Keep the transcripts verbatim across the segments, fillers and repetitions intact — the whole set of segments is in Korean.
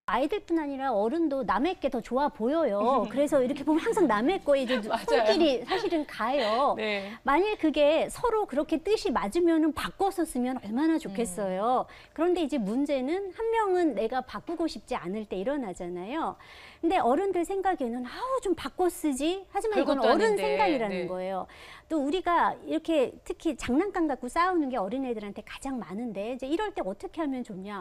아이들뿐 아니라 어른도 남의 게 더 좋아 보여요. 그래서 이렇게 보면 항상 남의 거에 이제 손길이 사실은 가요. 네. 만일 그게 서로 그렇게 뜻이 맞으면 바꿔서 쓰면 얼마나 좋겠어요. 음. 그런데 이제 문제는 한 명은 내가 바꾸고 싶지 않을 때 일어나잖아요. 근데 어른들 생각에는 아우 좀 바꿔 쓰지. 하지만 이건 어른 아닌데. 생각이라는 네. 거예요. 또 우리가 이렇게 특히 장난감 갖고 싸우는 게 어린애들한테 가장 많은데 이제 이럴 때 어떻게 하면 좋냐.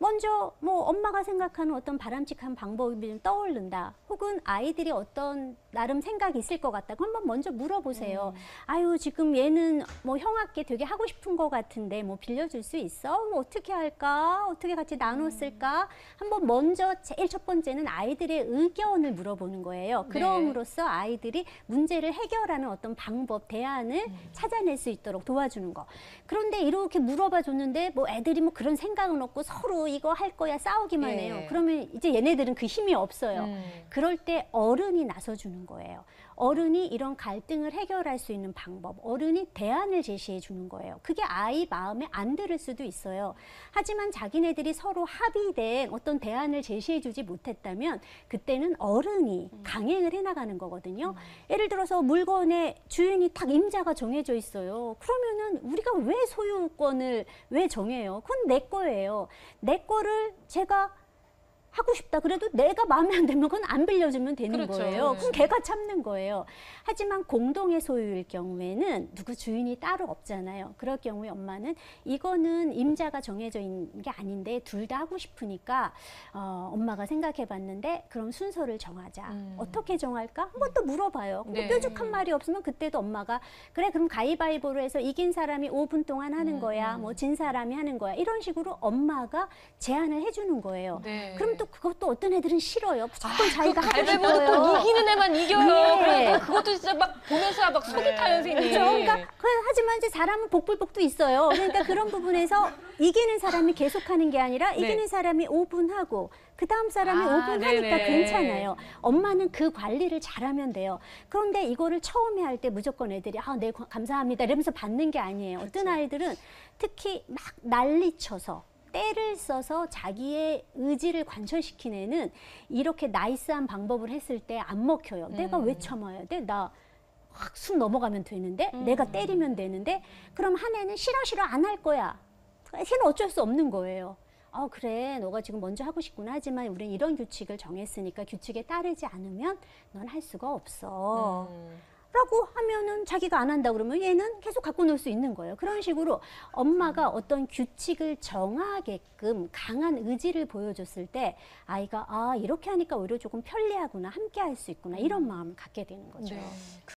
먼저 뭐 엄마가 생각하는 어떤 바람직한 방법이 좀 떠오른다. 혹은 아이들이 어떤 나름 생각이 있을 것 같다. 한번 먼저 물어보세요. 음. 아유 지금 얘는 뭐 형아께 되게 하고 싶은 것 같은데 뭐 빌려줄 수 있어? 뭐 어떻게 할까? 어떻게 같이 나눠 쓸까? 음. 한번 먼저 제일 첫 번째는 아이들의 의견을 물어보는 거예요. 그럼으로써 네. 아이들이 문제를 해결하는 어떤 방법, 대안을 음. 찾아낼 수 있도록 도와주는 거. 그런데 이렇게 물어봐 줬는데 뭐 애들이 뭐 그런 생각은 없고 서로 이거 할 거야 싸우기만 네. 해요. 그러면 이제 얘네들은 그 힘이 없어요. 음. 그럴 때 어른이 나서주는 거예요. 어른이 이런 갈등을 해결할 수 있는 방법, 어른이 대안을 제시해 주는 거예요. 그게 아이 마음에 안 들을 수도 있어요. 하지만 자기네들이 서로 합의된 어떤 대안을 제시해 주지 못했다면 그때는 어른이 음. 강행을 해나가는 거거든요. 음. 예를 들어서 물건의 주인이 딱 임자가 정해져 있어요. 그러면은 우리가 왜 소유권을 왜 정해요? 그건 내 거예요. 내 거를 제가 하고 싶다. 그래도 내가 마음에 안 들면 그건 안 빌려주면 되는 그렇죠. 거예요. 그럼 걔가 참는 거예요. 하지만 공동의 소유일 경우에는 누구 주인이 따로 없잖아요. 그럴 경우에 엄마는 이거는 임자가 정해져 있는 게 아닌데 둘 다 하고 싶으니까 어, 엄마가 생각해 봤는데 그럼 순서를 정하자. 음. 어떻게 정할까? 한번 또 물어봐요. 네. 뾰족한 말이 없으면 그때도 엄마가 그래 그럼 가위바위보로 해서 이긴 사람이 오 분 동안 하는 음. 거야. 뭐 진 사람이 하는 거야. 이런 식으로 엄마가 제안을 해주는 거예요. 네. 그럼 또 그것도 어떤 애들은 싫어요. 무조건 아, 자기가 하고 싶어요. 또 이기는 애만 이겨요. 네. 그래서 그것도 진짜 막 보면서 막 속이 네. 타요, 선생님. 그렇죠. 그러니까 하지만 이제 사람은 복불복도 있어요. 그러니까 그런 부분에서 이기는 사람이 계속하는 게 아니라 네. 이기는 사람이 오 분 하고 그 다음 사람이 아, 오 분 네네. 하니까 괜찮아요. 엄마는 그 관리를 잘하면 돼요. 그런데 이거를 처음에 할 때 무조건 애들이 아, 네, 감사합니다 이러면서 받는 게 아니에요. 그렇죠. 어떤 아이들은 특히 막 난리쳐서 때를 써서 자기의 의지를 관철시킨 애는 이렇게 나이스한 방법을 했을 때 안 먹혀요. 음. 내가 왜 참아야 돼? 나 확 숨 넘어가면 되는데 음. 내가 때리면 되는데 그럼 한 애는 싫어 싫어 안 할 거야. 걔는 어쩔 수 없는 거예요. 아 그래 너가 지금 먼저 하고 싶구나 하지만 우리는 이런 규칙을 정했으니까 규칙에 따르지 않으면 넌 할 수가 없어. 음. 라고 하면은 자기가 안 한다 그러면 얘는 계속 갖고 놀 수 있는 거예요. 그런 식으로 엄마가 어떤 규칙을 정하게끔 강한 의지를 보여줬을 때 아이가 아 이렇게 하니까 오히려 조금 편리하구나 함께 할 수 있구나 이런 마음을 갖게 되는 거죠. 네.